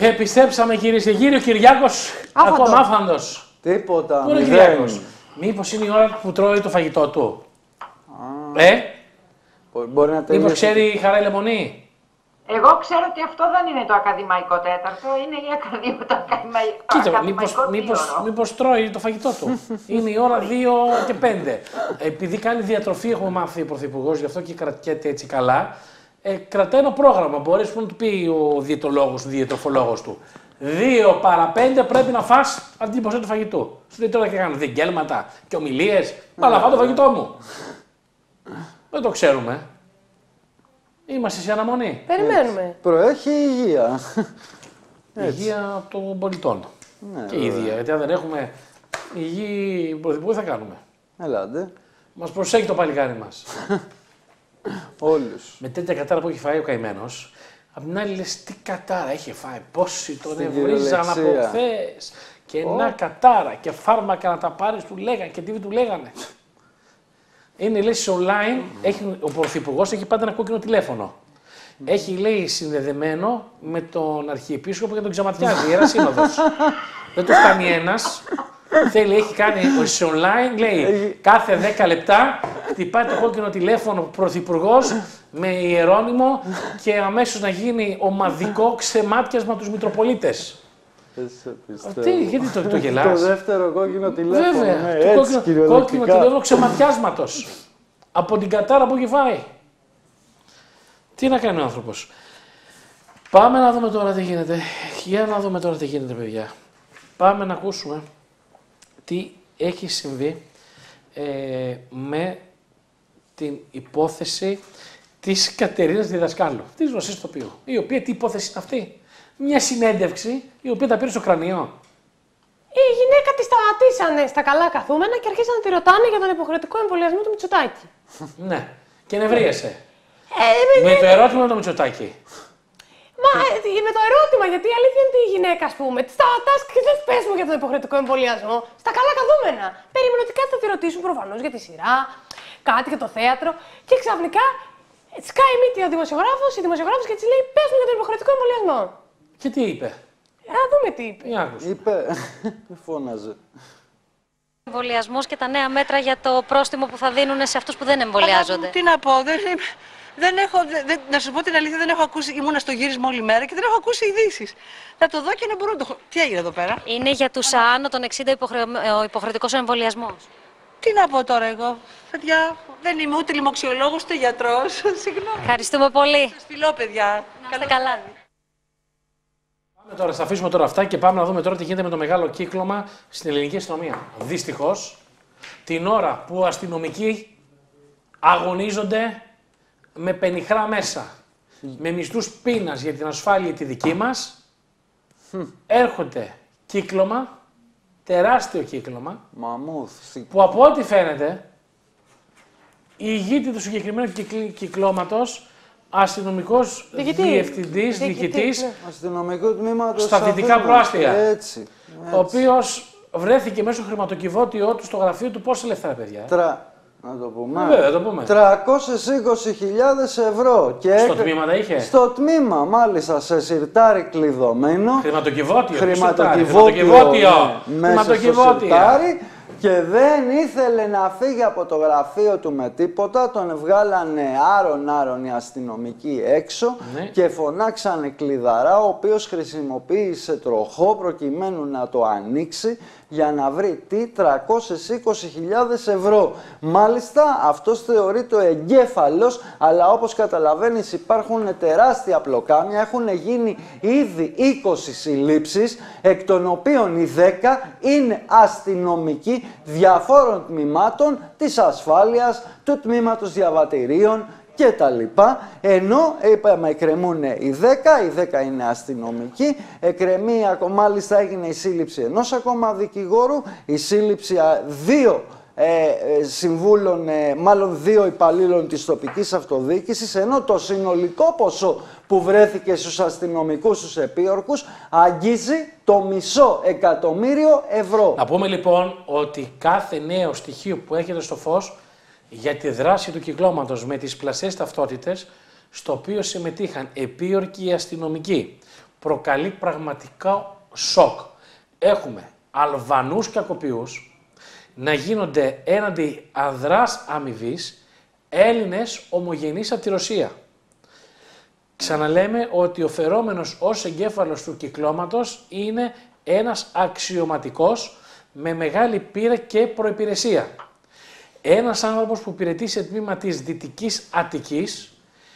Επιστρέψαμε κυρίες και κύριοι, ο Κυριάκος ακόμα άφαντος. Τίποτα. Πού είναι ο Κυριάκος? Μήπως είναι η ώρα που τρώει το φαγητό του? Μπορεί να τελειώσει. Μήπως ξέρει η Χαρά η Λεμονή? Εγώ ξέρω ότι αυτό δεν είναι το ακαδημαϊκό τέταρτο, είναι το ακαδημαϊκό. Κοίτα, μήπως τρώει το φαγητό του. Είναι η ώρα 2:05. Επειδή κάνει διατροφή, έχουμε μάθει ο Πρωθυπουργός, γι' αυτό και κρατιέται έτσι καλά. Κρατάει ένα πρόγραμμα. Μπορεί να του πει ο διαιτολόγος, ο διατροφολόγος του. 2 παρά 5 πρέπει να φας αυτή την ποσότητα του φαγητού. Σου λέει τώρα και κάνω διαγγέλματα και ομιλίες. Μα φάω το φαγητό μου. Δεν το ξέρουμε. Είμαστε σε αναμονή. Περιμένουμε. Προέχει η υγεία. Η υγεία των πολιτών. Ναι, και η υγεία. Γιατί αν δεν έχουμε υγιή πρωθυπουργό, τι θα κάνουμε? Ελάτε. Μας προσέχει το παλικάρι μας. Όλους. Με τέτοια κατάρα που έχει φάει ο καημένος, απ' την άλλη λες τι κατάρα έχει φάει, πόσοι τον ευρίζαν από χθες. Και να κατάρα και φάρμακα να τα πάρεις του λέγανε και τι του λέγανε. Είναι λες online, ο Πρωθυπουργός έχει πάντα ένα κόκκινο τηλέφωνο. Έχει λέει συνδεδεμένο με τον Αρχιεπίσκοπο και τον ξαματιάζει, η Ιερά Σύνοδος. Δεν το φτάνει ένας. Θέλει, έχει κάνει σε online, λέει κάθε 10 λεπτά χτυπάει το κόκκινο τηλέφωνο ο Πρωθυπουργός με ιερώνυμο και αμέσως να γίνει ομαδικό ξεμάτιασμα τους Μητροπολίτες. Γιατί το γελάς? Το δεύτερο κόκκινο τηλέφωνο. Βέβαια, Έτσι, το κόκκινο τηλέφωνο ξεματιάσματος από την κατάρα που έχει φάει. Τι να κάνει ο άνθρωπος? Πάμε να δούμε τώρα τι γίνεται. Για να δούμε τώρα τι γίνεται, παιδιά. Πάμε να ακούσουμε τι έχει συμβεί με την υπόθεση της Κατερίνας Διδασκάλου, της γνωστής τοπίου. Η οποία τι υπόθεση είναι αυτή? Μια συνέντευξη η οποία τα πήρε στο κρανίο. Η γυναίκα τη σταματήσανε στα καλά καθούμενα και αρχίσαν να τη ρωτάνε για τον υποχρεωτικό εμβολιασμό του Μητσοτάκη. Ναι. Και νευρίασε. Με το ερώτημα του Μητσοτάκη. Μα με το ερώτημα, γιατί η αλήθεια είναι ότι η γυναίκα, ας πούμε, τη σταματάς και δεν πες μου για τον υποχρεωτικό εμβολιασμό. Στα καλά καθούμενα. Περιμένω κάτι θα τη ρωτήσουν προφανώς για τη σειρά, κάτι για το θέατρο. Και ξαφνικά σκάει μύτη η δημοσιογράφος και της λέει: πες μου για τον υποχρεωτικό εμβολιασμό. Και τι είπε? Να δούμε τι είπε. Είπε, φώναζε. Εμβολιασμός και τα νέα μέτρα για το πρόστιμο που θα δίνουν σε αυτούς που δεν εμβολιάζονται. Τι να πω, να σου πω την αλήθεια, δεν έχω ακούσει. Ήμουνα στο γύρισμα όλη μέρα και δεν έχω ακούσει ειδήσεις. Θα το δω και να μπορώ να το. Τι έγινε εδώ πέρα? Είναι για τους άνω των 60 ο υποχρεωτικός εμβολιασμός. Τι να πω τώρα εγώ, παιδιά, δεν είμαι ούτε λοιμοξιολόγος ούτε γιατρός. Συγγνώμη. Ευχαριστούμε πολύ. Σας φιλώ, παιδιά. Να είστε καλά. Τώρα, θα αφήσουμε τώρα αυτά και πάμε να δούμε τώρα τι γίνεται με το μεγάλο κύκλωμα στην ελληνική αστυνομία. Δυστυχώς, την ώρα που αστυνομικοί αγωνίζονται με πενιχρά μέσα, με μισθούς πείνας για την ασφάλεια τη δική μας, έρχονται κύκλωμα, τεράστιο κύκλωμα, που από ό,τι φαίνεται, η ηγήτη του συγκεκριμένου κυκλώματος, αστυνομικός διευθυντής, διοικητής αστυνομικού τμήματος στα Δυτικά Προάστια, έτσι. ο οποίος βρέθηκε μέσω χρηματοκιβώτιό του στο γραφείο του πόσα λεφτά, παιδιά. Να το πούμε. Βέβαια, το πούμε. 320.000 ευρώ. Και στο τμήμα τα είχε. Στο τμήμα, μάλιστα, σε σιρτάρι κλειδωμένο. Χρηματοκιβώτιο. Χρηματοκιβώτιο. Και δεν ήθελε να φύγει από το γραφείο του με τίποτα, τον βγάλανε άρον-άρον οι αστυνομικοί έξω και φωνάξανε κλειδαρά, ο οποίος χρησιμοποίησε τροχό προκειμένου να το ανοίξει για να βρει τι 320.000 ευρώ. Μάλιστα αυτός θεωρείται ο εγκέφαλος, αλλά όπως καταλαβαίνεις υπάρχουν τεράστια πλοκάμια, έχουν γίνει ήδη 20 συλλήψεις, εκ των οποίων οι 10 είναι αστυνομικοί διαφόρων τμήματων της ασφάλειας, του τμήματος διαβατηρίων και τα λοιπά, ενώ είπαμε εκκρεμούν οι 10 είναι αστυνομικοί, εκκρεμεί, μάλιστα έγινε η σύλληψη ενός ακόμα δικηγόρου, η σύλληψη 2 συμβούλων, μάλλον 2 υπαλλήλων της τοπικής αυτοδιοίκησης, ενώ το συνολικό ποσό που βρέθηκε στους αστυνομικούς, στους επίορκους, αγγίζει το 500.000 ευρώ. Να πούμε λοιπόν ότι κάθε νέο στοιχείο που έρχεται στο φως για τη δράση του κυκλώματος με τις πλασιές ταυτότητες, στο οποίο συμμετείχαν επίορκοι αστυνομικοί, προκαλεί πραγματικά σοκ. Έχουμε Αλβανούς κακοποιούς να γίνονται έναντι ανδράς αμοιβής Έλληνες ομογενείς από τη Ρωσία. Ξαναλέμε ότι ο φερόμενος ως εγκέφαλος του κυκλώματος είναι ένας αξιωματικός με μεγάλη πείρα και προϋπηρεσία. Ένας άνθρωπος που υπηρετεί σε τμήμα της Δυτικής Αττικής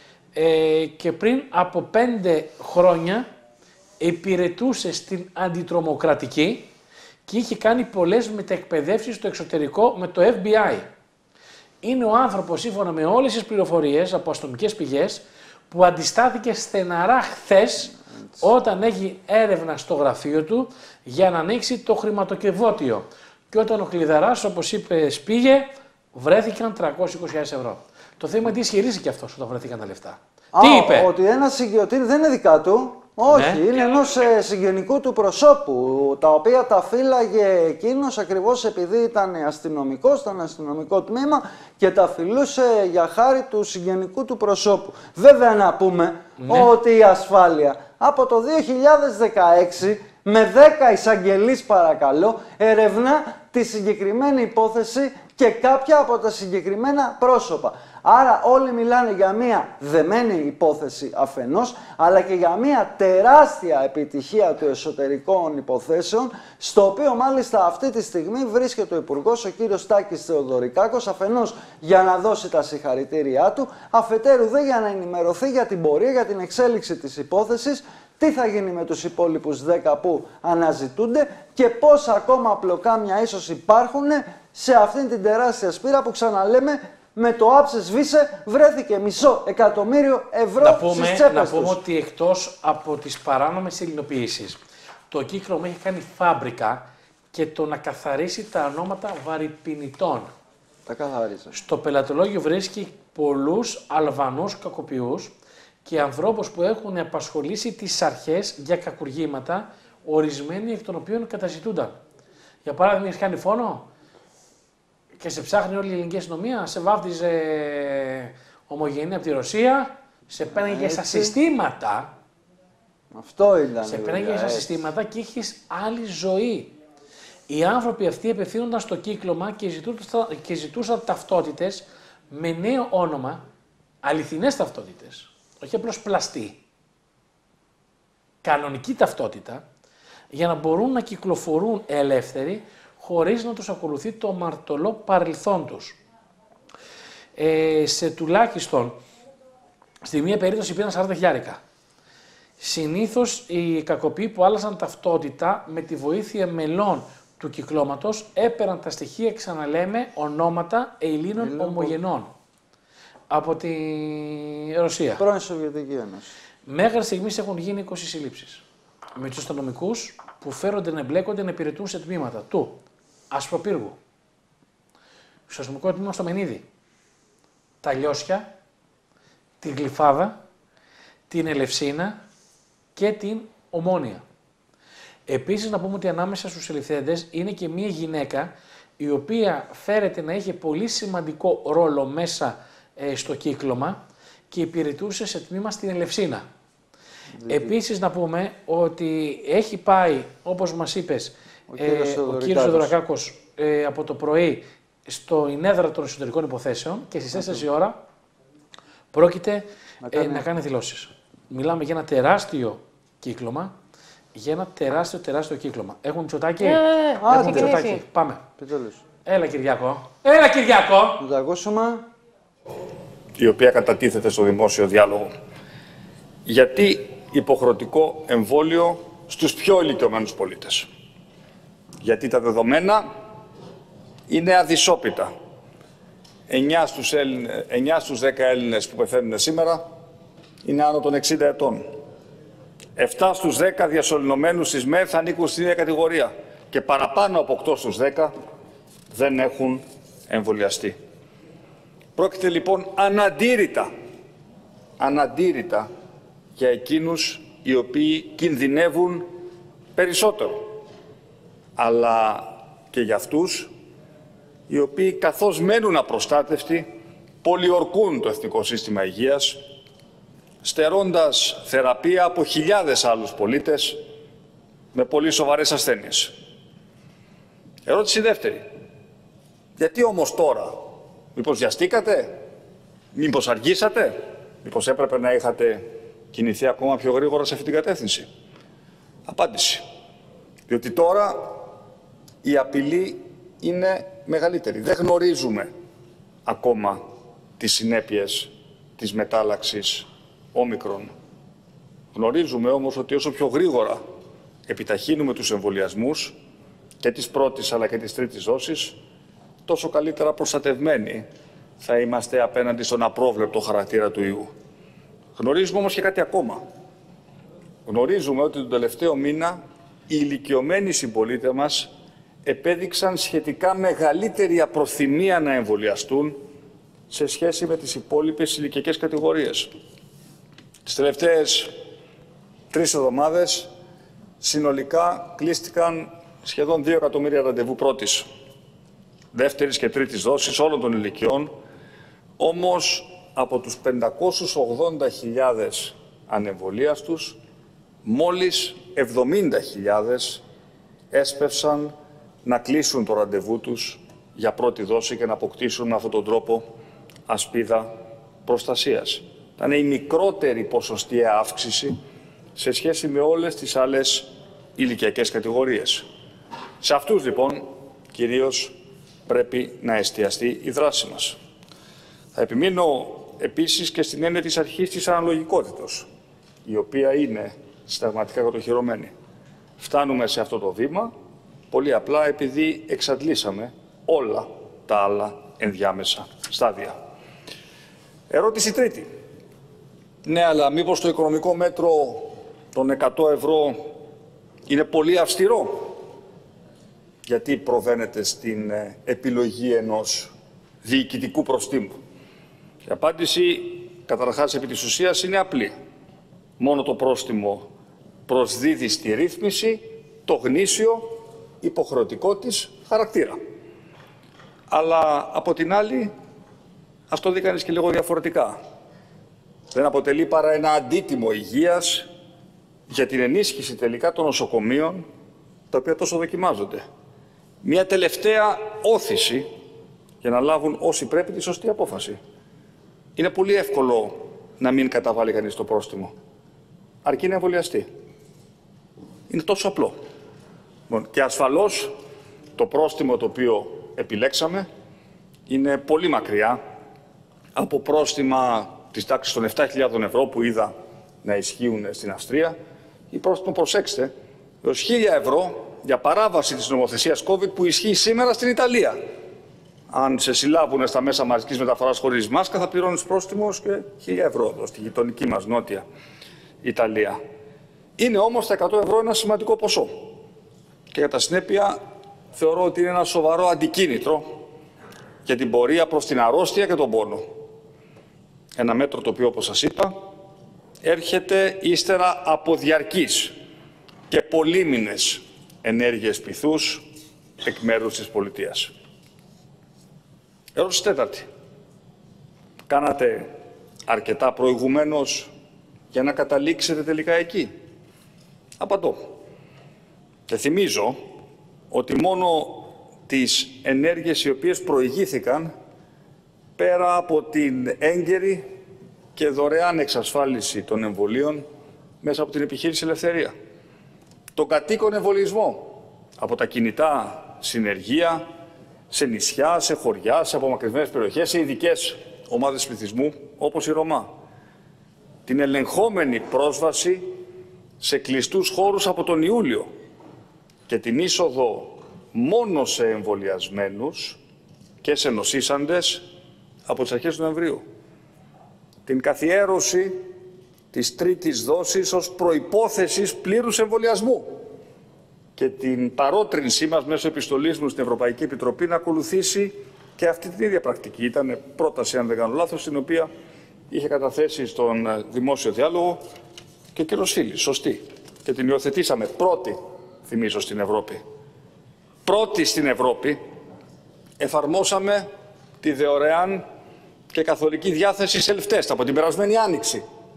και πριν από 5 χρόνια υπηρετούσε στην αντιτρομοκρατική και είχε κάνει πολλές μεταεκπαιδεύσεις στο εξωτερικό με το FBI. Είναι ο άνθρωπος, σύμφωνα με όλες τις πληροφορίες από αστυνομικές πηγές, που αντιστάθηκε στεναρά χθες όταν έχει έρευνα στο γραφείο του για να ανοίξει το χρηματοκιβώτιο. Και όταν ο κλειδαράς, όπως είπες, πήγε, βρέθηκαν 320.000 ευρώ. Το θέμα είναι τι ισχυρίστηκε αυτός όταν βρέθηκαν τα λεφτά. Τι είπε? Ότι ένα συγκιωτήρι δεν είναι δικά του. Όχι, είναι ενός συγγενικού του προσώπου, τα οποία τα φύλαγε εκείνος ακριβώς επειδή ήταν αστυνομικός, ήταν αστυνομικό τμήμα και τα φιλούσε για χάρη του συγγενικού του προσώπου. Βέβαια να πούμε ότι η ασφάλεια από το 2016 με 10 εισαγγελείς παρακαλώ ερευνά τη συγκεκριμένη υπόθεση και κάποια από τα συγκεκριμένα πρόσωπα. Άρα όλοι μιλάνε για μια δεμένη υπόθεση αφενός, αλλά και για μια τεράστια επιτυχία του εσωτερικών υποθέσεων, στο οποίο μάλιστα αυτή τη στιγμή βρίσκεται ο Υπουργός, ο κύριος Τάκης Θεοδωρικάκος, αφενός για να δώσει τα συγχαρητήριά του, αφετέρου δε για να ενημερωθεί για την πορεία, για την εξέλιξη της υπόθεσης, τι θα γίνει με τους υπόλοιπους 10 που αναζητούνται και πόσα ακόμα πλοκάμια ίσως υπάρχουν σε αυτήν την τεράστια σπήρα που ξαναλέμε με το άψε σβήσε βρέθηκε $500.000 στις τσέπες Να πούμε ότι εκτός από τις παράνομες ελληνοποιήσεις, το κύκλωμα έχει κάνει φάμπρικα και το να καθαρίσει τα ονόματα βαρυπινητών. Τα καθαρίζει. Στο πελατολόγιο βρίσκει πολλούς Αλβανούς κακοποιούς και ανθρώπους που έχουν απασχολήσει τις αρχές για κακουργήματα, ορισμένοι εκ των οποίων καταζητούνταν. Για παράδειγμα, έχεις κάνει φόνο και σε ψάχνει όλη η ελληνική αστυνομία, σε βάφτιζε ομογενή από τη Ρωσία, σε πέναγε στα συστήματα. Αυτό ήταν. Σε πέναγε στα συστήματα και έχεις άλλη ζωή. Οι άνθρωποι αυτοί απευθύνονταν στο κύκλωμα και ζητούσαν ταυτότητες με νέο όνομα, αληθινές ταυτότητες, όχι απλώς πλαστή. Κανονική ταυτότητα, για να μπορούν να κυκλοφορούν ελεύθεροι, χωρίς να τους ακολουθεί το αμαρτωλό παρελθόν τους. Σε τουλάχιστον, στη μία περίπτωση πήραν 40.000. Συνήθως οι κακοποιοί που άλλαζαν ταυτότητα με τη βοήθεια μελών του κυκλώματος έπαιρναν τα στοιχεία, ξαναλέμε, ονόματα Ελλήνων ομογενών από τη Ρωσία. Πρώην Σοβιετική Ένωση. Μέχρι στιγμής έχουν γίνει 20 συλλήψεις με τους αστυνομικούς που φέρονται να εμπλέκονται να υπηρετούν σε τμήματα του Ασπροπύργου, στο αστυνομικό τμήμα στο Μενίδη, τα Λιώσια, την Γλυφάδα, την Ελευσίνα και την Ομόνια. Επίσης να πούμε ότι ανάμεσα στους ελευθέντες είναι και μία γυναίκα η οποία φέρεται να είχε πολύ σημαντικό ρόλο μέσα στο κύκλωμα και υπηρετούσε σε τμήμα στην Ελευσίνα. Επίσης να πούμε ότι έχει πάει, όπως μας είπες, ο κύριος Θεοδωρικάκος από το πρωί στο Ινέδρα των Εσωτερικών Υποθέσεων και στις 4 η ώρα πρόκειται να κάνει δηλώσεις. Μιλάμε για ένα τεράστιο κύκλωμα, για ένα τεράστιο κύκλωμα. Έχουμε Μητσοτάκη. Έχουμε Μητσοτάκη. Πάμε. Έλα Κυριάκο. Έλα Κυριάκο. Να τα ακούσουμε. Η οποία κατατίθεται στο δημόσιο διάλογο. Γιατί υποχρεωτικό εμβόλιο στους πιο ηλικιωμένους πολίτες. Γιατί τα δεδομένα είναι αδυσόπιτα. 9 στους 10 Έλληνες που πεθαίνουν σήμερα είναι άνω των 60 ετών. 7 στους 10 διασωληνωμένους στις ΜΕΘ ανήκουν στην ίδια κατηγορία και παραπάνω από 8 στους 10 δεν έχουν εμβολιαστεί. Πρόκειται λοιπόν αναντήρητα για εκείνους οι οποίοι κινδυνεύουν περισσότερο, αλλά και για αυτούς οι οποίοι καθώς μένουν απροστάτευτοι πολιορκούν το Εθνικό Σύστημα Υγείας στερώντας θεραπεία από χιλιάδες άλλους πολίτες με πολύ σοβαρές ασθένειες. Ερώτηση δεύτερη. Γιατί όμως τώρα? Μήπως βιαστήκατε? Μήπως αργήσατε? Μήπως έπρεπε να είχατε κινηθεί ακόμα πιο γρήγορα σε αυτή την κατεύθυνση? Απάντηση. Διότι τώρα η απειλή είναι μεγαλύτερη. Δεν γνωρίζουμε ακόμα τις συνέπειες της μετάλλαξης όμικρον. Γνωρίζουμε όμως ότι όσο πιο γρήγορα επιταχύνουμε τους εμβολιασμούς και της πρώτης αλλά και της τρίτης δόσης, τόσο καλύτερα προστατευμένοι θα είμαστε απέναντι στον απρόβλεπτο χαρακτήρα του ιού. Γνωρίζουμε όμως και κάτι ακόμα. Γνωρίζουμε ότι τον τελευταίο μήνα οι ηλικιωμένοι συμπολίτες μας επέδειξαν σχετικά μεγαλύτερη απροθυμία να εμβολιαστούν σε σχέση με τις υπόλοιπες ηλικιακές κατηγορίες. Τις τελευταίες 3 εβδομάδες συνολικά κλείστηκαν σχεδόν 2 εκατομμύρια ραντεβού πρώτης, δεύτερης και τρίτης δόσης όλων των ηλικιών, όμως από τους 580.000 ανεμβολίαστους, μόλις 70.000 έσπευσαν να κλείσουν το ραντεβού τους για πρώτη δόση και να αποκτήσουν με αυτόν τον τρόπο ασπίδα προστασίας. Ήταν η μικρότερη ποσοστιαία αύξηση σε σχέση με όλες τις άλλες ηλικιακές κατηγορίες. Σε αυτούς λοιπόν κυρίως πρέπει να εστιαστεί η δράση μας. Θα επιμείνω επίσης και στην έννοια της αρχής της αναλογικότητας, η οποία είναι συνταγματικά κατοχυρωμένη. Φτάνουμε σε αυτό το βήμα πολύ απλά επειδή εξαντλήσαμε όλα τα άλλα ενδιάμεσα στάδια. Ερώτηση τρίτη. Ναι, αλλά μήπως το οικονομικό μέτρο των 100 ευρώ είναι πολύ αυστηρό? Γιατί προβαίνεται στην επιλογή ενός διοικητικού προστίμου? Η απάντηση, καταρχάς επί της ουσίας, είναι απλή. Μόνο το πρόστιμο προσδίδει στη ρύθμιση το γνήσιο υποχρεωτικό της χαρακτήρα. Αλλά από την άλλη, ας το δει κανείς και λίγο διαφορετικά. Δεν αποτελεί παρά ένα αντίτιμο υγείας για την ενίσχυση τελικά των νοσοκομείων, τα οποία τόσο δοκιμάζονται. Μια τελευταία όθηση για να λάβουν όσοι πρέπει τη σωστή απόφαση. Είναι πολύ εύκολο να μην καταβάλει κανείς το πρόστιμο, αρκεί να εμβολιαστεί. Είναι τόσο απλό. Και ασφαλώς το πρόστιμο το οποίο επιλέξαμε είναι πολύ μακριά από πρόστιμα της τάξης των 7.000 ευρώ που είδα να ισχύουν στην Αυστρία ή πρόστιμο, προσέξτε, έως 1.000 ευρώ για παράβαση της νομοθεσίας COVID που ισχύει σήμερα στην Ιταλία. Αν σε συλλάβουν στα μέσα μαζικής μεταφοράς χωρίς μάσκα, θα πληρώνεις πρόστιμο και 1.000 ευρώ εδώ, στη γειτονική μας νότια Ιταλία. Είναι όμως τα 100 ευρώ ένα σημαντικό ποσό. Και κατά συνέπεια θεωρώ ότι είναι ένα σοβαρό αντικίνητρο για την πορεία προς την αρρώστια και τον πόνο. Ένα μέτρο το οποίο, όπως σας είπα, έρχεται ύστερα από διαρκείς και πολύμηνες ενέργειες πειθούς εκ μέρους της πολιτείας. Ερώτηση τέταρτη. Κάνατε αρκετά προηγουμένως για να καταλήξετε τελικά εκεί? Απαντώ. Και θυμίζω ότι μόνο τις ενέργειες οι οποίες προηγήθηκαν, πέρα από την έγκαιρη και δωρεάν εξασφάλιση των εμβολίων μέσα από την επιχείρηση Ελευθερία, τον κατοίκον εμβολιασμό από τα κινητά συνεργεία, σε νησιά, σε χωριά, σε απομακρυσμένες περιοχές, σε ειδικές ομάδες πληθυσμού όπως η Ρωμά, την ελεγχόμενη πρόσβαση σε κλειστούς χώρους από τον Ιούλιο και την είσοδο μόνο σε εμβολιασμένους και σε νοσήσαντες από τις αρχές του Νοεμβρίου. Την καθιέρωση της τρίτης δόσης ως προϋπόθεσης πλήρους εμβολιασμού και την παρότρινσή μας μέσω επιστολής μου στην Ευρωπαϊκή Επιτροπή να ακολουθήσει και αυτή την ίδια πρακτική. Ήταν πρόταση, αν δεν κάνω λάθος, την οποία είχε καταθέσει στον δημόσιο διάλογο και ο κύριος Φίλης, σωστή. Και την υιοθετήσαμε πρώτη, θυμίζω, στην Ευρώπη. Πρώτη στην Ευρώπη εφαρμόσαμε τη δωρεάν και καθολική διάθεση self-test από την περασμένη Άνοιξη.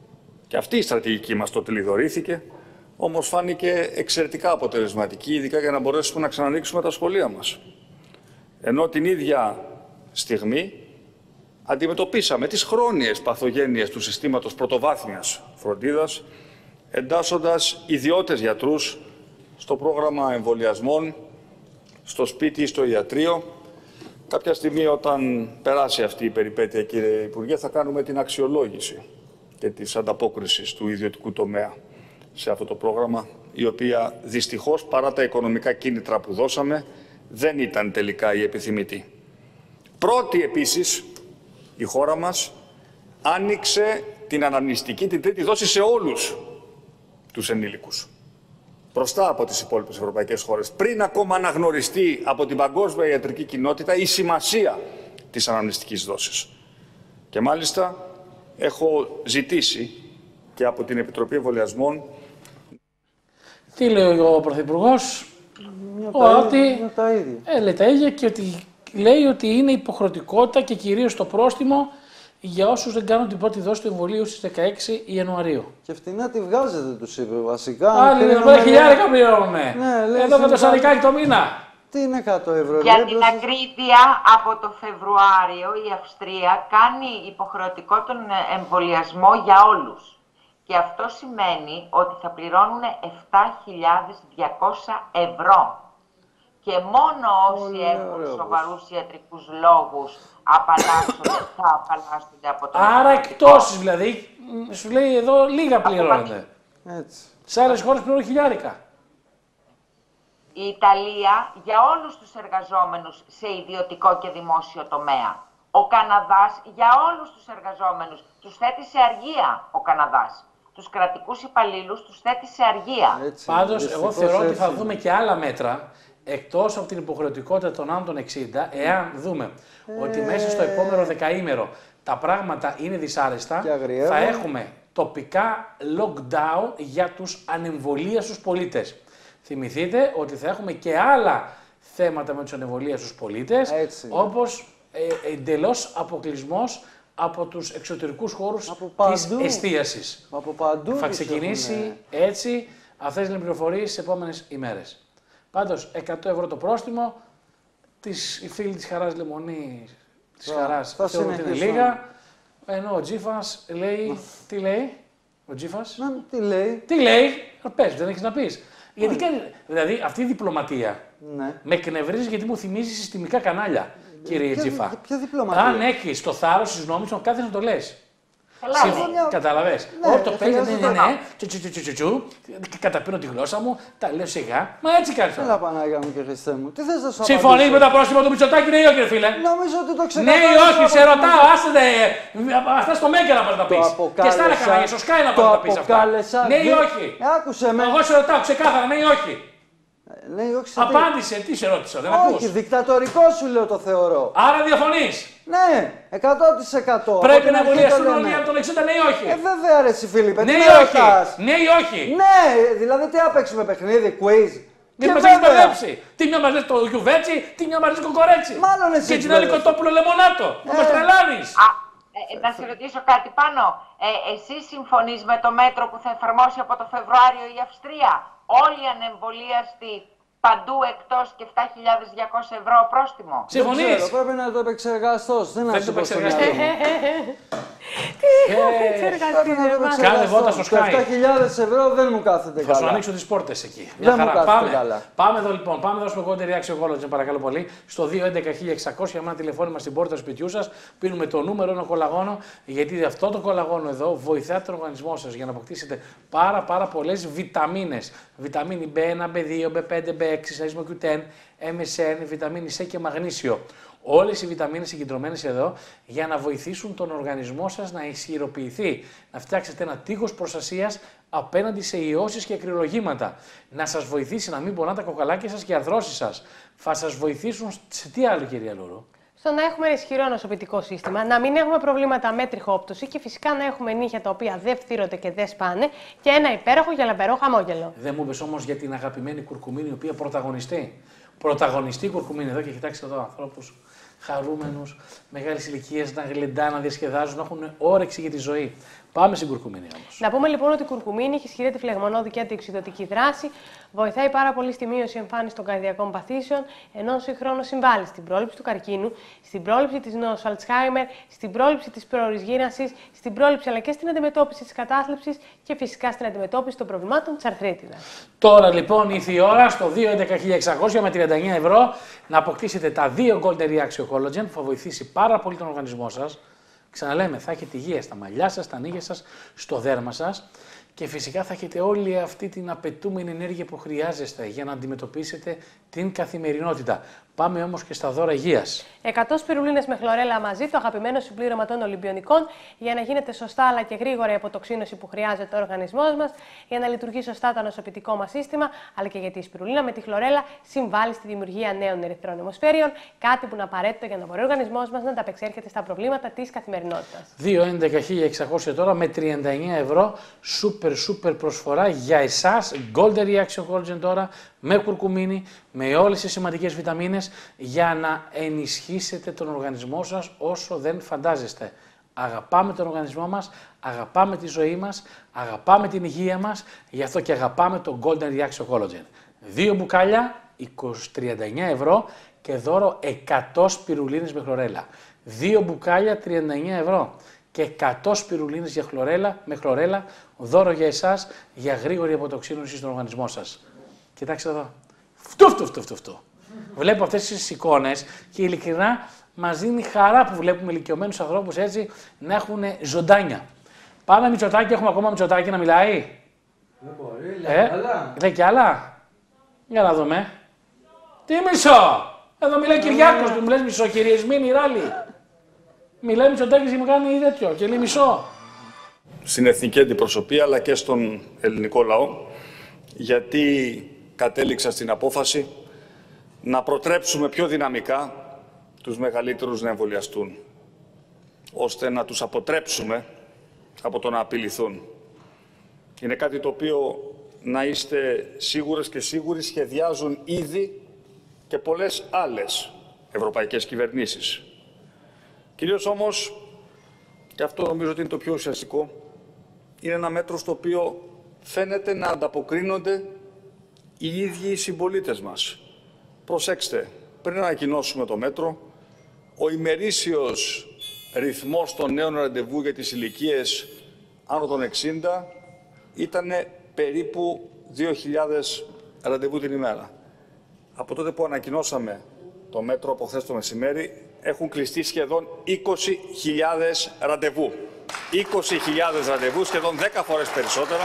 Και αυτή η στρατηγική μας τότε λιδωρήθηκε, όμως φάνηκε εξαιρετικά αποτελεσματική, ειδικά για να μπορέσουμε να ξανανοίξουμε τα σχολεία μας. Ενώ την ίδια στιγμή αντιμετωπίσαμε τις χρόνιες παθογένειες του συστήματος πρωτοβάθμιας φροντίδας, εντάσσοντας ιδιώτες γιατρούς στο πρόγραμμα εμβολιασμών, στο σπίτι ή στο ιατρείο. Κάποια στιγμή, όταν περάσει αυτή η περιπέτεια, κύριε Υπουργέ, θα κάνουμε την αξιολόγηση και της ανταπόκρισης του ιδιωτικού τομέα σε αυτό το πρόγραμμα, η οποία δυστυχώς, παρά τα οικονομικά κίνητρα που δώσαμε, δεν ήταν τελικά η επιθυμητή. Πρώτη, επίσης, η χώρα μας άνοιξε την αναμνηστική, την τρίτη δόση σε όλους τους ενήλικους, μπροστά από τις υπόλοιπες ευρωπαϊκές χώρες, πριν ακόμα αναγνωριστεί από την παγκόσμια ιατρική κοινότητα η σημασία της αναμνηστικής δόσης. Και μάλιστα έχω ζητήσει και από την Επιτροπή Εμβολιασμών. Τι λέει ο Πρωθυπουργός? Λέει τα ίδια και ότι λέει ότι είναι υποχρεωτικότητα και κυρίως το πρόστιμο για όσους δεν κάνουν την πρώτη δόση του εμβολίου στις 16 Ιανουαρίου. Και φτηνά τη βγάζετε, τους είπε βασικά. Άλλοι εδώ χιλιάρικα πληρώνουμε. Ναι, εδώ με το σαρικάκι το μήνα. Τι είναι 100 ευρώ. Για την ακρίβεια, από το Φεβρουάριο η Αυστρία κάνει υποχρεωτικό τον εμβολιασμό για όλους. Και αυτό σημαίνει ότι θα πληρώνουν 7.200 ευρώ. Και μόνο όσοι έχουν σοβαρούς ιατρικούς λόγους θα απαλλάσσονται από το. Άρα εκτόσεις δηλαδή, σου λέει εδώ λίγα πληρώνεται. Έτσι. Σε άλλες χώρες πληρώνουν χιλιάρικα. Η Ιταλία για όλους τους εργαζόμενους σε ιδιωτικό και δημόσιο τομέα. Ο Καναδάς για όλους τους εργαζόμενους τους θέτει σε αργία ο Καναδάς. Τους κρατικούς υπαλλήλους τους θέτει σε αργία. Πάντως, εγώ θεωρώ ότι θα δούμε και άλλα μέτρα εκτός από την υποχρεωτικότητα των άνω των 60, εάν δούμε ότι μέσα στο επόμενο δεκαήμερο τα πράγματα είναι δυσάρεστα, θα έχουμε τοπικά lockdown για τους ανεμβολίαστους πολίτες. Θυμηθείτε ότι θα έχουμε και άλλα θέματα με τους ανεμβολίαστους πολίτες, όπως εντελώς αποκλεισμός από τους εξωτερικούς χώρους της εστίασης. Από παντού θα ξεκινήσει έτσι, αυτές είναι οι πληροφορίες στις επόμενες ημέρες. Πάντως, 100 ευρώ το πρόστιμο, οι φίλοι της Χαράς Λεμονή, της Χαράς, θεωρούν ότι είναι λίγα, ενώ ο Τζίφας λέει, τι λέει, ο Τζίφας, τι λέει, πες, δεν έχεις να πεις. Γιατί δηλαδή αυτή η διπλωματία με εκνευρίζει, γιατί μου θυμίζει συστημικά κανάλια, κύριε Τζίφα. Ποια διπλωματία? Αν έχεις το θάρρος της νόμης, να κάθεσαι να το λες. Καταλαβες. Όχι το παίζει, καταπίνω τη γλώσσα μου, τα λέω σιγά. Μα έτσι κάνεις. Έλα Πανάγια μου και Χριστέ μου. Τι θες να σου απαντήσω? Συμφωνείς με το πρόστιμο του Μητσοτάκη, ναι ή όχι, φίλε? Νομίζω ότι το ξεκαθάρισα. Ναι ή όχι, σε ρωτάω, άστε στο Μέγκα να πας να πεις. Και στα άλλα κανάλια, στο Sky να πας να πεις αυτά. Ναι ή όχι? Άκουσε με. Εγώ σε ρωτάω ξεκάθαρα, ναι ή όχι? Ναι, όχι, απάντησε, τι σε ρώτησα, δεν ακούς? Όχι, δικτατορικό σου λέω το θεωρώ. Άρα διαφωνείς? Ναι, 100%. Πρέπει να εμβολιαστούν όλοι από τον 60, ναι ή όχι? Βέβαια ρε Φίλιππε, ναι τι ή με όχι? ρωτάς? Ναι ή όχι? Ναι, δηλαδή τι άπαιξουμε παιχνίδι, quiz. Μην μας έχεις μπερδέψει. Τι μια μας λες το γιουβέτσι, τι μια μας λες κοκορέτσι. Μάλλον εσύ. Και την άλλη κοτόπουλο λεμονάτο. Να μας τρελάνεις. Να σε ρωτήσω κάτι πάνω. Εσύ συμφωνείς με το μέτρο που θα εφαρμόσει από το Φεβρουάριο η Αυστρία? Όλοι οι ανεμβολίαστοι παντού εκτός και 7.200 ευρώ πρόστιμο. Συμφωνείς? Πρέπει να το επεξεργαστώ. Δεν να το επεξεργαστώ. Κάνε βότα στο Sky. 7.000 ευρώ δεν μου κάθεται καλά. Θα σου ανοίξω τις πόρτες εκεί. Δεν μου κάθεται καλά. Πάμε εδώ λοιπόν. Πάμε εδώ στο κόντερ reaction college, παρακαλώ πολύ. Στο 211.600 για ένα τηλεφώνημα στην πόρτα του σπιτιού σας. Πίνουμε το νούμερο, ένα κολαγόνο. Γιατί αυτό το κολαγόνο εδώ βοηθά τον οργανισμό σας για να αποκτήσετε πάρα πολλές βιταμίνες. Βιταμίνη B1, B2, B5, B6, σαΐσμο Q10, MSN, βιταμίνη C και μαγνήσιο. Όλες οι βιταμίνες συγκεντρωμένες εδώ για να βοηθήσουν τον οργανισμό σας να ισχυροποιηθεί, να φτιάξετε ένα τείχος προστασίας απέναντι σε ιώσεις και κρυολογήματα, να σας βοηθήσει να μην πονά τα κοκαλάκια σας και οι αρθρώσεις σας. Θα σας βοηθήσουν σε τι άλλο, κυρία Λούρου? Στο να έχουμε ισχυρό νοσοποιητικό σύστημα, να μην έχουμε προβλήματα με τριχόπτωση και φυσικά να έχουμε νύχια τα οποία δεν φτύρονται και δεν σπάνε και ένα υπέροχο και λαμπερό χαμόγελο. Δεν μου είπες όμως για την αγαπημένη κουρκουμίνη, η οποία πρωταγωνιστεί. Πρωταγωνιστεί η κουρκουμίνη εδώ και κοιτάξτε εδώ ανθρώπους. χαρούμενους, μεγάλες ηλικίες, να γλεντάνε, να διασκεδάζουν, να έχουν όρεξη για τη ζωή. Πάμε στην κουρκουμίνη όμως. Να πούμε λοιπόν ότι η κουρκουμίνη έχει ισχυρή φλεγμονώδη και αντιοξυδωτική δράση, βοηθάει πάρα πολύ στη μείωση εμφάνιση των καρδιακών παθήσεων, ενώ συγχρόνως συμβάλλει στην πρόληψη του καρκίνου, στην πρόληψη της νόσου Αλτσχάιμερ, στην πρόληψη της προωρής γύρανσης, στην πρόληψη αλλά και στην αντιμετώπιση της κατάθλιψης και φυσικά στην αντιμετώπιση των προβλημάτων της αρθρίτιδας. Τώρα λοιπόν ήρθε η ώρα στο 2.11.600 με 39 ευρώ να αποκτήσετε τα 2 Golden Reaction Collagen που θα βοηθήσει πάρα πολύ τον οργανισμό σας. Ξαναλέμε, θα έχετε υγεία στα μαλλιά σας, στα ανοίγια σας, στο δέρμα σας και φυσικά θα έχετε όλη αυτή την απαιτούμενη ενέργεια που χρειάζεστε για να αντιμετωπίσετε την καθημερινότητα. Πάμε όμως και στα δώρα υγείας. 100 σπιρουλίνες με χλωρέλα μαζί, το αγαπημένο συμπλήρωμα των Ολυμπιονικών, για να γίνεται σωστά αλλά και γρήγορα η αποτοξίνωση που χρειάζεται ο οργανισμός μας, για να λειτουργεί σωστά το νοσοποιητικό μας σύστημα, αλλά και γιατί η σπιρουλίνα με τη χλωρέλα συμβάλλει στη δημιουργία νέων ερυθρών αιμοσφαίριων, κάτι που είναι απαραίτητο για να μπορεί ο οργανισμός μας να ανταπεξέρχεται στα προβλήματα της καθημερινότητας. 2.11.600 τώρα με 39 ευρώ, super προσφορά για εσάς, Golden Reaction Collagen τώρα, με κουρκουμίνη, με όλες τις σημαντικές βιταμίνες για να ενισχύσετε τον οργανισμό σας όσο δεν φαντάζεστε. Αγαπάμε τον οργανισμό μας, αγαπάμε τη ζωή μας, αγαπάμε την υγεία μας, γι' αυτό και αγαπάμε το Golden Reaction Collagen. 2 μπουκάλια, 39 ευρώ και δώρο 100 σπιρουλίνες με χλωρέλα. 2 μπουκάλια, 39 ευρώ και 100 σπιρουλίνες με χλωρέλα, δώρο για εσάς για γρήγορη αποτοξίνωση στον οργανισμό σας. Κοιτάξτε εδώ. Φτου. Βλέπω αυτές τις εικόνες και ειλικρινά μας δίνει χαρά που βλέπουμε ηλικιωμένους ανθρώπους έτσι να έχουν ζωντάνια. Πάμε Μητσοτάκη, έχουμε ακόμα Μητσοτάκη να μιλάει. Δεν μπορεί, λέει άλλα. Λέει κι άλλα. Για να δούμε. Τι μισό. Εδώ μιλάει Κυριάκος που μου λες μισοκυριεσμένη ράλη. Μιλάει Μητσοτάκης και μου κάνει τέτοιο και λέει μισό. Στην εθνική αντιπροσωπεία αλλά και στον ελληνικό λαό, γιατί κατέληξα στην απόφαση να προτρέψουμε πιο δυναμικά τους μεγαλύτερους να εμβολιαστούν, ώστε να τους αποτρέψουμε από το να απειληθούν. Είναι κάτι το οποίο, να είστε σίγουρες και σίγουροι, σχεδιάζουν ήδη και πολλές άλλες ευρωπαϊκές κυβερνήσεις. Κυρίως όμως, και αυτό νομίζω ότι είναι το πιο ουσιαστικό, είναι ένα μέτρο στο οποίο φαίνεται να ανταποκρίνονται οι ίδιοι οι συμπολίτες μας. Προσέξτε, πριν ανακοινώσουμε το μέτρο, ο ημερήσιος ρυθμός των νέων ραντεβού για τις ηλικίες άνω των 60 ήταν περίπου 2.000 ραντεβού την ημέρα. Από τότε που ανακοινώσαμε το μέτρο από χθες το μεσημέρι, έχουν κλειστεί σχεδόν 20.000 ραντεβού. 20.000 ραντεβού, σχεδόν 10 φορές περισσότερα.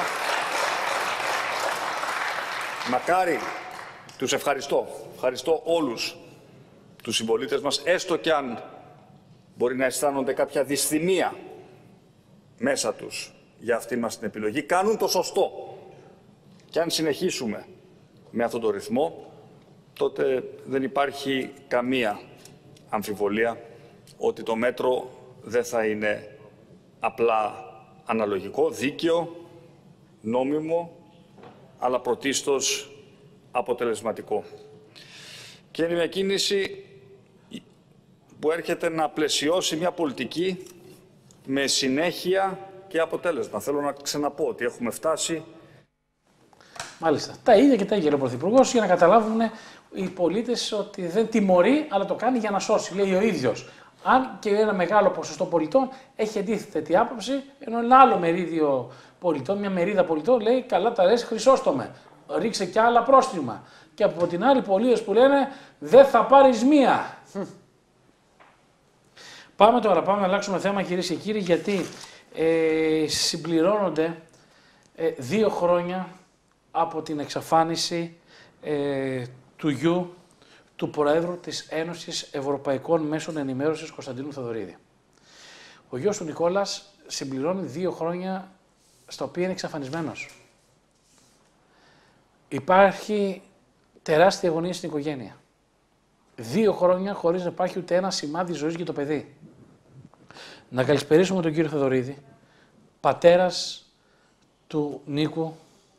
Μακάρι, τους ευχαριστώ. Ευχαριστώ όλους τους συμπολίτες μας, έστω κι αν μπορεί να αισθάνονται κάποια δυσθυμία μέσα τους για αυτή μας την επιλογή. Κάνουν το σωστό. Και αν συνεχίσουμε με αυτόν τον ρυθμό, τότε δεν υπάρχει καμία αμφιβολία ότι το μέτρο δεν θα είναι απλά αναλογικό, δίκαιο, νόμιμο, αλλά πρωτίστως αποτελεσματικό. Και είναι μια κίνηση που έρχεται να πλαισιώσει μια πολιτική με συνέχεια και αποτέλεσμα. Θέλω να ξαναπώ ότι έχουμε φτάσει... Μάλιστα. Τα ίδια και τα ίδια, λέει ο Πρωθυπουργός, για να καταλάβουν οι πολίτες ότι δεν τιμωρεί, αλλά το κάνει για να σώσει, λέει ο ίδιος. Αν και ένα μεγάλο ποσοστό πολιτών έχει αντίθετη άποψη, ενώ ένα άλλο μερίδιο πολιτών, μια μερίδα πολιτών, λέει καλά τα λες, Χρυσόστομε, ρίξε κι άλλα πρόστιμα. Και από την άλλη πολίτες που λένε δεν θα πάρεις μία. Πάμε τώρα, πάμε να αλλάξουμε θέμα κυρίες και κύριοι, γιατί συμπληρώνονται 2 χρόνια από την εξαφάνιση του γιου του Προέδρου της Ένωσης Ευρωπαϊκών Μέσων Ενημέρωσης Κωνσταντίνου Θοδωρίδη. Ο γιος του Νικόλας συμπληρώνει 2 χρόνια στα οποία είναι εξαφανισμένος. Υπάρχει τεράστια αγωνία στην οικογένεια. 2 χρόνια χωρίς να υπάρχει ούτε ένα σημάδι ζωής για το παιδί. Να καλησπερίσουμε τον κύριο Θοδωρίδη, πατέρας του Νίκου,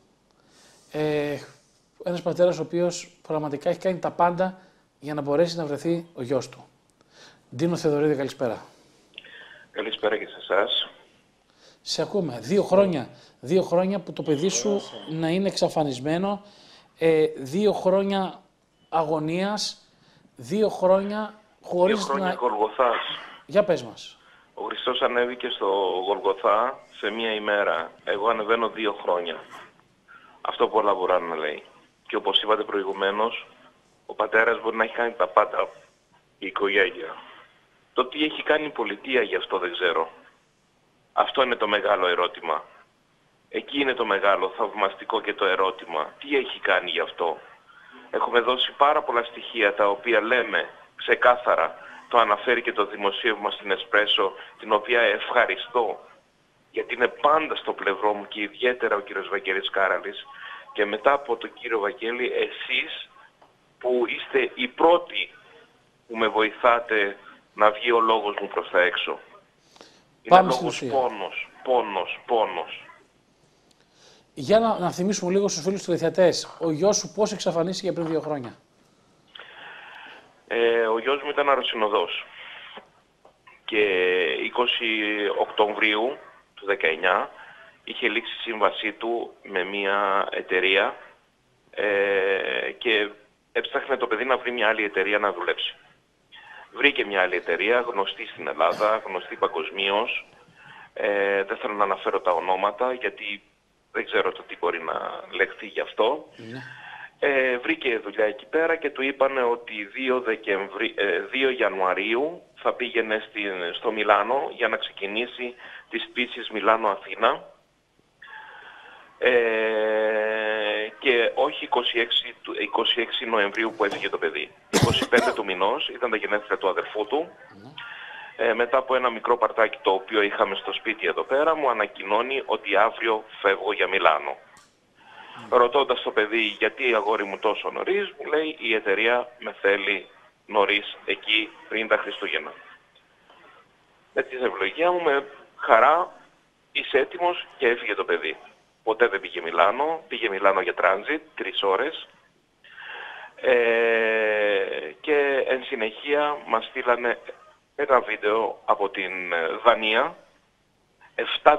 ένας πατέρας ο οποίος πραγματικά έχει κάνει τα πάντα για να μπορέσει να βρεθεί ο γιος του. Ντίνο Θεοδωρίδη, καλησπέρα. Καλησπέρα και σε εσάς. Σε ακούμε. 2 χρόνια που το παιδί σου να είναι εξαφανισμένο, 2 χρόνια αγωνίας, 2 χρόνια χωρίς 2 χρόνια να... Γολγοθάς. Για πες μας. Ο Χριστός ανέβηκε στο Γολγοθά σε μία ημέρα. Εγώ ανεβαίνω 2 χρόνια. Αυτό πολλά μπορεί να λέει. Και όπως είπατε προηγουμένως, ο πατέρας μπορεί να έχει κάνει τα πάντα, η οικογένεια. Το τι έχει κάνει η πολιτεία γι' αυτό δεν ξέρω. Αυτό είναι το μεγάλο ερώτημα. Εκεί είναι το μεγάλο θαυμαστικό και το ερώτημα. Τι έχει κάνει γι' αυτό. Έχουμε δώσει πάρα πολλά στοιχεία τα οποία λέμε ξεκάθαρα. Το αναφέρει και το δημοσίευμα στην Εσπρέσο, την οποία ευχαριστώ. Γιατί είναι πάντα στο πλευρό μου και ιδιαίτερα ο κύριος Βαγγέλης Κάραλης. Και μετά από τον κύριο Βαγγέλη, εσείς που είστε οι πρώτοι που με βοηθάτε να βγει ο λόγος μου προς τα έξω. Είναι λόγος πόνος. Για να θυμίσουμε λίγο στους φίλους τηλεθεατές, ο γιος σου πώς εξαφανίστηκε πριν 2 χρόνια. Ο γιος μου ήταν αρρωσυνοδός και 20 Οκτωβρίου του 19 είχε λήξει η σύμβασή του με μια εταιρεία και έψαχνε το παιδί να βρει μια άλλη εταιρεία να δουλέψει. Βρήκε μια άλλη εταιρεία, γνωστή στην Ελλάδα, γνωστή παγκοσμίως. Δεν θέλω να αναφέρω τα ονόματα γιατί δεν ξέρω το τι μπορεί να λεχθεί γι' αυτό. Βρήκε δουλειά εκεί πέρα και του είπανε ότι 2 Ιανουαρίου θα πήγαινε στο Μιλάνο για να ξεκινήσει τις πτήσεις Μιλάνο-Αθήνα και όχι 26 Νοεμβρίου που έφυγε το παιδί. 25 του μηνός ήταν τα γενέθλια του αδερφού του. Μετά από ένα μικρό παρτάκι το οποίο είχαμε στο σπίτι εδώ πέρα μου ανακοινώνει ότι αύριο φεύγω για Μιλάνο. Ρωτώντας το παιδί γιατί αγόρι μου τόσο νωρίς, μου λέει η εταιρεία με θέλει νωρίς εκεί πριν τα Χριστούγεννα. Με την ευλογία μου, με χαρά, είσαι έτοιμος και έφυγε το παιδί. Ποτέ δεν πήγε Μιλάνο, πήγε Μιλάνο για τράνζιτ, 3 ώρες και εν συνεχεία μας στείλανε ένα βίντεο από την Δανία 7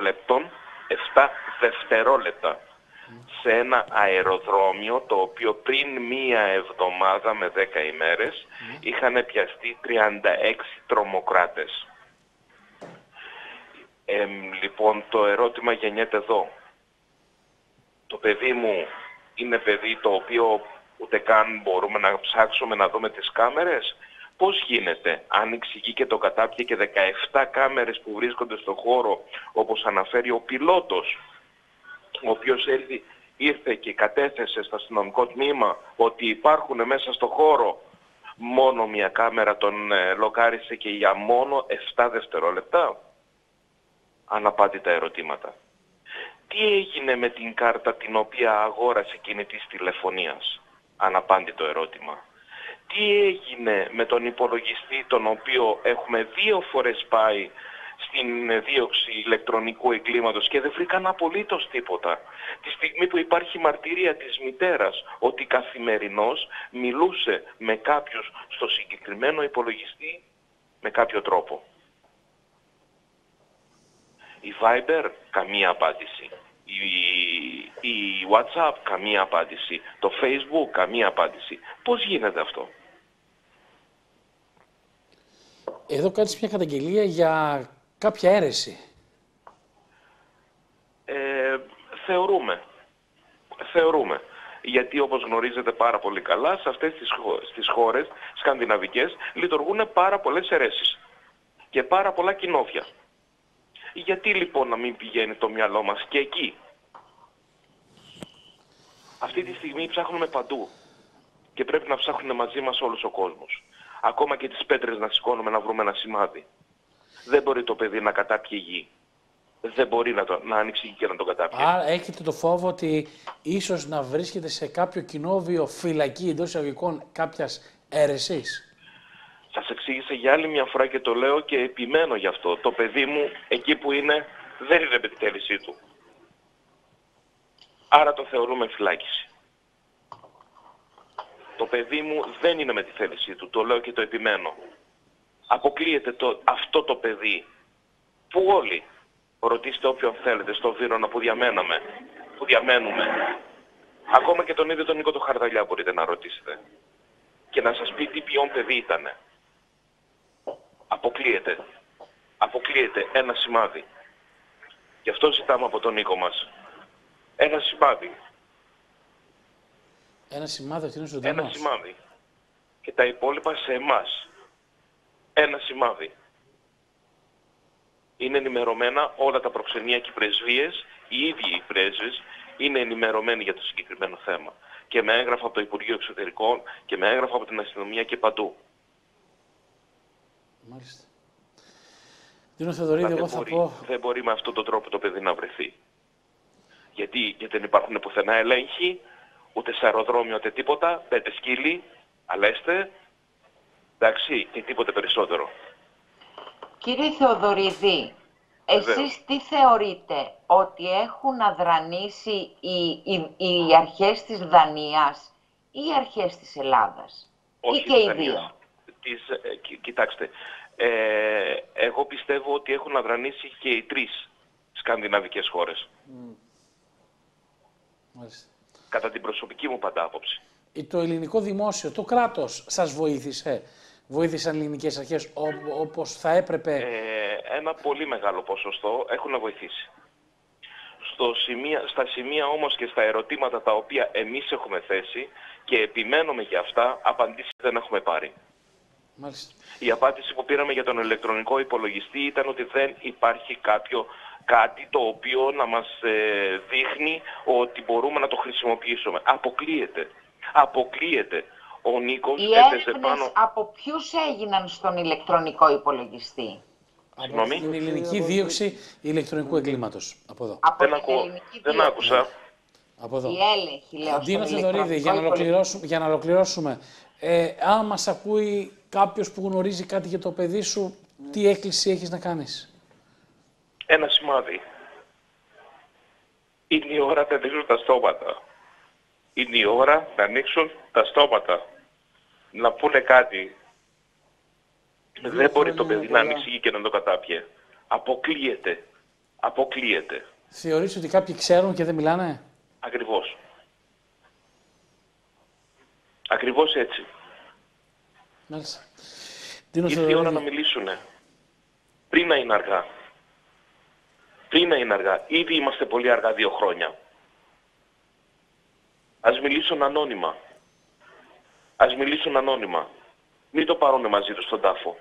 δευτερόλεπτα σε ένα αεροδρόμιο το οποίο πριν 1 εβδομάδα με 10 ημέρες είχαν πιαστεί 36 τρομοκράτες. Λοιπόν, το ερώτημα γεννιέται εδώ. Το παιδί μου είναι παιδί το οποίο ούτε καν μπορούμε να ψάξουμε να δούμε τις κάμερες. Πώς γίνεται, αν εξηγεί και το κατάπιε και 17 κάμερες που βρίσκονται στο χώρο, όπως αναφέρει ο πιλότος, ο οποίος ήρθε και κατέθεσε στο αστυνομικό τμήμα ότι υπάρχουν μέσα στο χώρο, μόνο μια κάμερα τον λοκάρισε και για μόνο 7 δευτερόλεπτα. Αναπάντητα ερωτήματα. Τι έγινε με την κάρτα την οποία αγόρασε κινητής τηλεφωνίας. Αναπάντητο ερώτημα. Τι έγινε με τον υπολογιστή τον οποίο έχουμε 2 φορές πάει στην δίωξη ηλεκτρονικού εγκλήματος και δεν βρήκαν απολύτως τίποτα. Τη στιγμή που υπάρχει μαρτυρία της μητέρας ότι καθημερινώς μιλούσε με κάποιους στο συγκεκριμένο υπολογιστή με κάποιο τρόπο. Η Viber, καμία απάντηση. Η WhatsApp, καμία απάντηση. Το Facebook, καμία απάντηση. Πώς γίνεται αυτό? Εδώ κάνεις μια καταγγελία για κάποια αίρεση. Θεωρούμε. Γιατί όπως γνωρίζετε πάρα πολύ καλά, σε αυτές τις χώρες σκανδιναβικές λειτουργούν πάρα πολλές αιρέσεις και πάρα πολλά κοινόφια. Γιατί λοιπόν να μην πηγαίνει το μυαλό μας και εκεί? Αυτή τη στιγμή ψάχνουμε παντού και πρέπει να ψάχνουν μαζί μας όλος ο κόσμος. Ακόμα και τις πέτρες να σηκώνουμε να βρούμε ένα σημάδι. Δεν μπορεί το παιδί να κατάπιε γη. Δεν μπορεί να ανοίξει γη και να το κατάπιε. Άρα έχετε το φόβο ότι ίσως να βρίσκεται σε κάποιο κοινόβιο φυλακή εντός εισαγωγικών κάποιας αίρεσης. Σας εξήγησα για άλλη μια φορά και το λέω και επιμένω γι' αυτό. Το παιδί μου εκεί που είναι δεν είναι με τη θέλησή του. Άρα το θεωρούμε φυλάκιση. Το παιδί μου δεν είναι με τη θέλησή του. Το λέω και το επιμένω. Αποκλείεται αυτό το παιδί που όλοι, ρωτήστε όποιον θέλετε, στο Βύρωνα που διαμένουμε. Ακόμα και τον ίδιο τον Νίκο το Χαρδαλιά μπορείτε να ρωτήσετε. Και να σας πει τι ποιον παιδί ήτανε. Αποκλείεται ένα σημάδι. Γι' αυτό ζητάμε από τον Νίκο μας. Ένα σημάδι. Ένα σημάδι ότι είναι ζωντανός. Ένα σημάδι. Και τα υπόλοιπα σε εμάς. Ένα σημάδι. Είναι ενημερωμένα όλα τα προξενία και οι πρεσβείες, οι ίδιοι οι πρέσβεις είναι ενημερωμένοι για το συγκεκριμένο θέμα. Και με έγγραφα από το Υπουργείο Εξωτερικών και με έγγραφα από την αστυνομία και παντού. Μάλιστα. Δίνο Θεοδωρίδη, εγώ θα πω... Δεν μπορεί με αυτόν τον τρόπο το παιδί να βρεθεί. Γιατί δεν υπάρχουν πουθενά ελέγχοι, ούτε σε αεροδρόμιο ούτε τίποτα, 5 σκύλοι, αλέστε, εντάξει, και τίποτε περισσότερο. Κύριε Θεοδωρίδη, εσείς τι θεωρείτε, ότι έχουν αδρανήσει οι αρχές της Δανίας ή οι αρχές της Ελλάδας? Όχι, ή και οι δύο? Κοιτάξτε, εγώ πιστεύω ότι έχουν αδρανήσει και οι 3 σκανδιναβικές χώρες. Μάλιστα. Κατά την προσωπική μου πάντα άποψη. Το ελληνικό δημόσιο, το κράτος σας βοήθησε? Βοήθησαν ελληνικές αρχές όπως θα έπρεπε? Ένα πολύ μεγάλο ποσοστό έχουν βοηθήσει. Στα σημεία όμως και στα ερωτήματα τα οποία εμείς έχουμε θέσει και επιμένουμε για αυτά, απαντήσεις δεν έχουμε πάρει. Μάλιστα. Η απάντηση που πήραμε για τον ηλεκτρονικό υπολογιστή ήταν ότι δεν υπάρχει κάτι το οποίο να μας δείχνει ότι μπορούμε να το χρησιμοποιήσουμε. Αποκλείεται. Ο Νίκος έπαιζε πάνω... από ποιους έγιναν στον ηλεκτρονικό υπολογιστή? Από την Ελληνική Δίωξη Ηλεκτρονικού Εγκλήματος. Από εδώ. Δεν άκουσα. Από εδώ. Η έλεγχη, λέω, Δίνο Θεοδωρίδη, για να ολοκληρώσουμε. Αν μας ακούει κάποιος που γνωρίζει κάτι για το παιδί σου, τι έκκληση έχεις να κάνεις? Ένα σημάδι. Είναι η ώρα να ανοίξουν τα στόματα. Είναι η ώρα να ανοίξουν τα στόματα. Να πούνε κάτι. Δεν μπορεί το παιδί να ανησυχεί και να το κατάπιε. Αποκλείεται. Θεωρείς ότι κάποιοι ξέρουν και δεν μιλάνε? Ακριβώς έτσι. Μάλιστα. Ήρθε η ώρα να μιλήσουνε. Πριν να είναι αργά. Ήδη είμαστε πολύ αργά 2 χρόνια. Ας μιλήσουν ανώνυμα. Μην το πάρουν μαζί τους στον τάφο.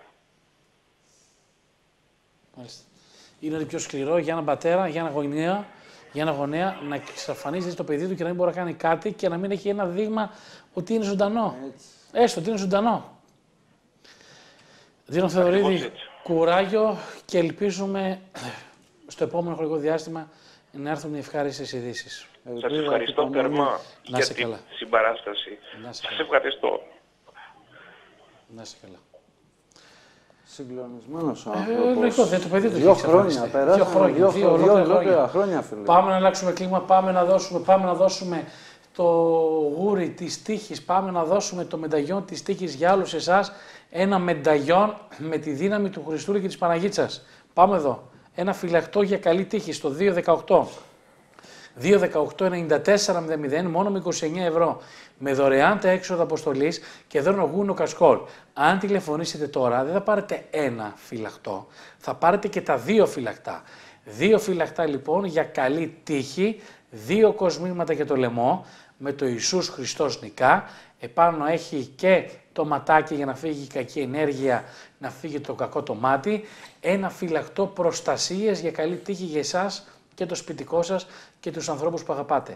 Μάλιστα. Είναι ότι πιο σκληρό για έναν πατέρα, για ένα γονέα να εξαφανίζει το παιδί του και να μην μπορεί να κάνει κάτι και να μην έχει ένα δείγμα ότι είναι ζωντανό. Έστω ότι είναι ζωντανό. Δίνο Θεοδωρίδη, κουράγιο και ελπίζουμε στο επόμενο χρονικό διάστημα να έρθουν οι ευχάριστες ειδήσεις. Σας ευχαριστώ θερμά για την συμπαράσταση. Σας ευχαριστώ. Να είσαι καλά. Συγκλονισμένος ο άνθρωπος. Το παιδί του 2 χρόνια περάσαμε. 2 χρόνια, φίλε. Πάμε να αλλάξουμε κλίμα, πάμε να δώσουμε το γούρι της τύχης, πάμε να δώσουμε το μενταγιόν της τύχης για όλους εσάς. Ένα μενταγιόν με τη δύναμη του Χριστούλη και της Παναγίτσας. Πάμε εδώ. Ένα φυλακτό για καλή τύχη στο 218. 218-94-00, μόνο με 29 ευρώ. Με δωρεάν τα έξοδα αποστολής και δώρο γούνο κασκόλ. Αν τηλεφωνήσετε τώρα, δεν θα πάρετε ένα φυλακτό, θα πάρετε και τα 2 φυλακτά. 2 φυλακτά λοιπόν για καλή τύχη, 2 κοσμήματα για το λαιμό, με το Ιησούς Χριστός νικά. Επάνω έχει και το ματάκι για να φύγει η κακή ενέργεια, να φύγει το κακό το μάτι. Ένα φυλακτό προστασίες για καλή τύχη για εσάς και το σπιτικό σας και τους ανθρώπους που αγαπάτε.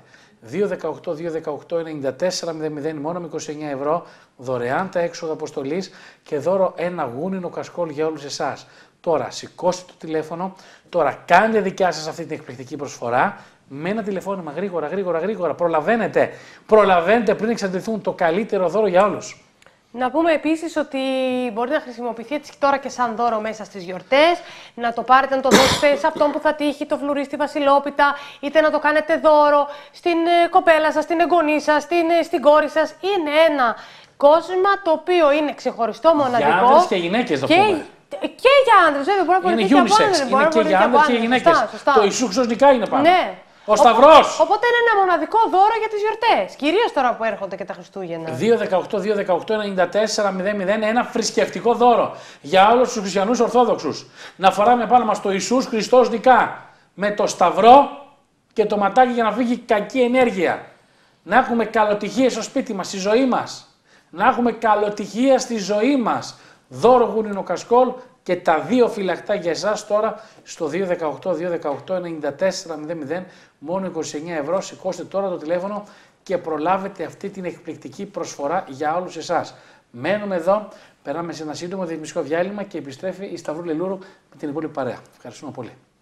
218-218-94-00, μόνο με 29 ευρώ, δωρεάν τα έξοδα αποστολής και δώρο ένα γούνινο κασκόλ για όλους εσάς. Τώρα σηκώστε το τηλέφωνο, τώρα κάντε δικιά σας αυτή την εκπληκτική προσφορά, με ένα τηλεφώνημα γρήγορα, προλαβαίνετε πριν εξαντληθούν το καλύτερο δώρο για όλους. Να πούμε επίσης ότι μπορεί να χρησιμοποιηθεί έτσι τώρα και σαν δώρο μέσα στις γιορτές, να το πάρετε να το δώσετε σε αυτόν που θα τύχει το φλουρί στη Βασιλόπιτα, είτε να το κάνετε δώρο στην κοπέλα σας, στην εγγονή σας, στην κόρη σας. Είναι ένα κόσμημα το οποίο είναι ξεχωριστό, μοναδικό. Για άντρες και γυναίκες το πούμε. Και για άντρες, βέβαια, μπορεί να είναι μπορεί και από άντρες. Είναι και για άντρες και για γυναίκες. Το Ιησού Χριστός νικάει είναι πάνω. Ναι. Ο Σταυρός. Οπότε είναι ένα μοναδικό δώρο για τις γιορτές. Κυρίως τώρα που έρχονται και τα Χριστούγεννα. 2-18-2-18-94-001, ένα θρησκευτικό δώρο για όλους τους χριστιανούς Ορθόδοξους. Να φοράμε πάνω μας το Ιησούς Χριστός νικά. Με το Σταυρό και το ματάκι για να φύγει κακή ενέργεια. Να έχουμε καλοτυχία στο σπίτι μας, στη ζωή μας. Να έχουμε καλοτυχία στη ζωή μας. Δώρο γούνινο κασκόλ και τα 2 φυλακτά για εσάς τώρα στο 218-218-94-000, μόνο 29 ευρώ. Σηκώστε τώρα το τηλέφωνο και προλάβετε αυτή την εκπληκτική προσφορά για όλους εσάς. Μένουμε εδώ, περάμε σε ένα σύντομο διαφημιστικό διάλειμμα και επιστρέφει η Σταυρούλα Λούρου με την υπόλοιπη παρέα. Ευχαριστούμε πολύ.